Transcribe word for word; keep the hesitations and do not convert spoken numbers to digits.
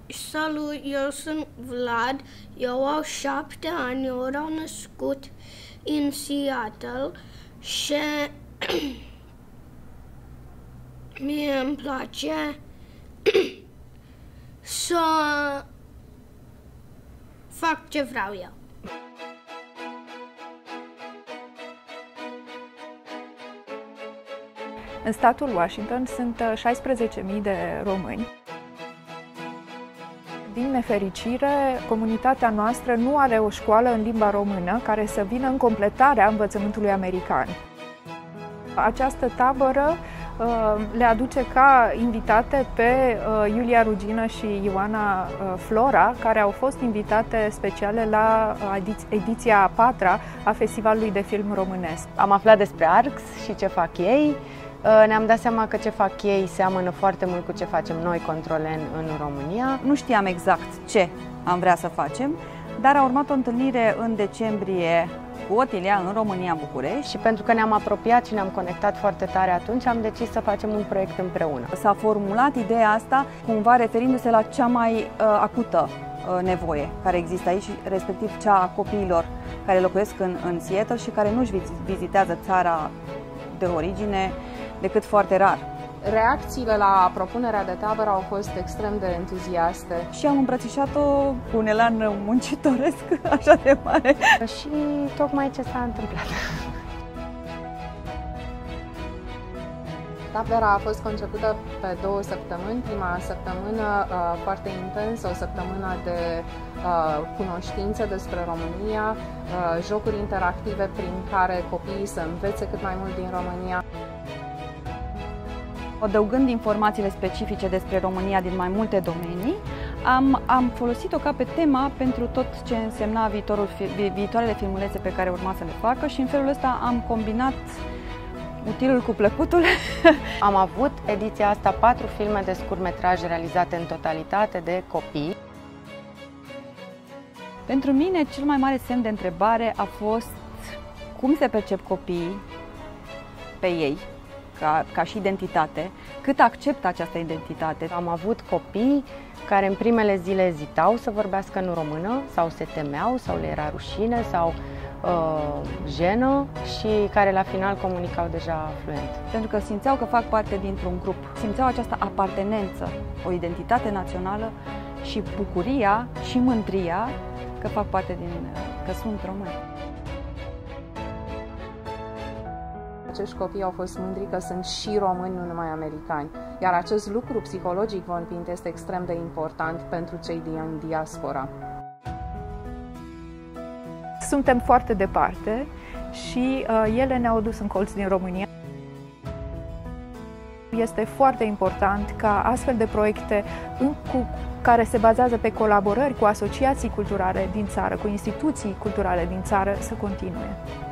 Salut, eu sunt Vlad, eu au șapte ani, eu am născut în Seattle și mie îmi place să fac ce vreau eu. În statul Washington sunt șaisprezece mii de români. Din nefericire, comunitatea noastră nu are o școală în limba română care să vină în completarea învățământului american. Această tabără le aduce ca invitate pe Iulia Rugină și Ioana Flora, care au fost invitate speciale la ediția a patra a Festivalului de Film Românesc. Am aflat despre A R X și ce fac ei. Ne-am dat seama că ce fac ei seamănă foarte mult cu ce facem noi, Controlen, în România. Nu știam exact ce am vrea să facem, dar a urmat o întâlnire în decembrie cu Otilia în România, București. Și pentru că ne-am apropiat și ne-am conectat foarte tare atunci, am decis să facem un proiect împreună. S-a formulat ideea asta cumva referindu-se la cea mai uh, acută uh, nevoie care există aici, respectiv cea a copiilor care locuiesc în, în Seattle și care nu-și vizitează țara de origine decât foarte rar. Reacțiile la propunerea de tabără au fost extrem de entuziaste. Și am îmbrățișat-o cu un elan muncitoresc așa de mare. Și tocmai ce s-a întâmplat. Tabăra a fost concepută pe două săptămâni. Prima săptămână uh, foarte intensă, o săptămână de uh, cunoștințe despre România, uh, jocuri interactive prin care copiii să învețe cât mai mult din România. Adăugând informațiile specifice despre România din mai multe domenii, am, am folosit-o ca pe tema pentru tot ce însemna viitorul, vi, viitoarele filmulețe pe care urma să le facă și în felul ăsta am combinat utilul cu plăcutul. Am avut ediția asta patru filme de scurtmetraje realizate în totalitate de copii. Pentru mine cel mai mare semn de întrebare a fost cum se percep copiii pe ei, Ca, ca și identitate, cât acceptă această identitate. Am avut copii care în primele zile ezitau să vorbească în română sau se temeau sau le era rușine sau uh, jenă și care la final comunicau deja fluent. Pentru că simțeau că fac parte dintr-un grup, simțeau această apartenență, o identitate națională și bucuria și mândria că fac parte din, că sunt români. Acești copii au fost mândri că sunt și români, nu numai americani. Iar acest lucru, psihologic vorbind, este extrem de important pentru cei din diaspora. Suntem foarte departe și uh, ele ne-au adus în colț din România. Este foarte important ca astfel de proiecte în, cu, care se bazează pe colaborări cu asociații culturale din țară, cu instituții culturale din țară, să continue.